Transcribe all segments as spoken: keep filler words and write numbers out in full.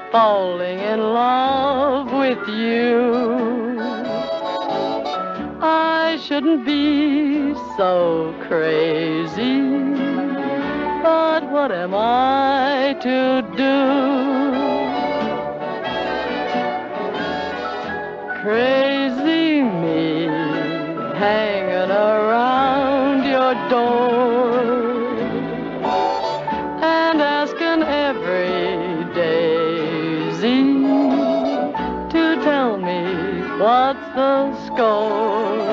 falling in love with you. I shouldn't be so crazy, but what am I to do? Crazy me, hanging around your door and asking every daisy to tell me what's the score.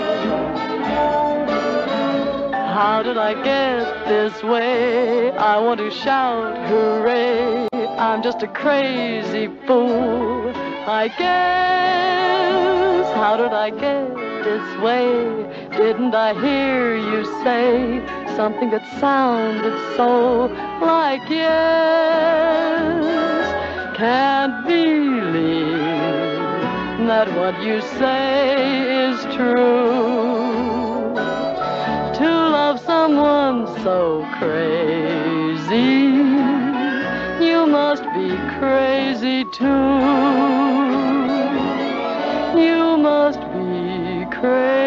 How did I get this way? I want to shout hooray. I'm just a crazy fool, I guess. How did I get this way? Didn't I hear you say something that sounded so like yes? Can't believe that what you say is true. To love someone so crazy, you must be crazy too. You must be crazy.